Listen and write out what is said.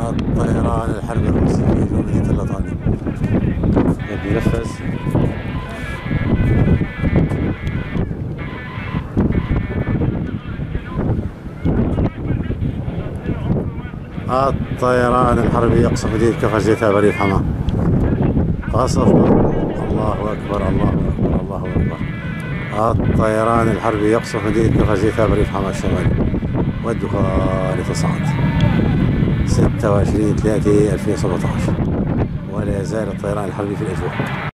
الطيران الحربي الروسي في جنوب مدينة اللطاني ينفذ. الطيران الحربي يقصف مدينة كفر زيتها بريف حماه. قصف. الله أكبر الله أكبر الله أكبر. الطيران الحربي يقصف مدينة كفر زيتها بريف حماه الشمالي والدخان تصاعد 26/3/2017 ولا يزال الطيران الحربي في الأجواء.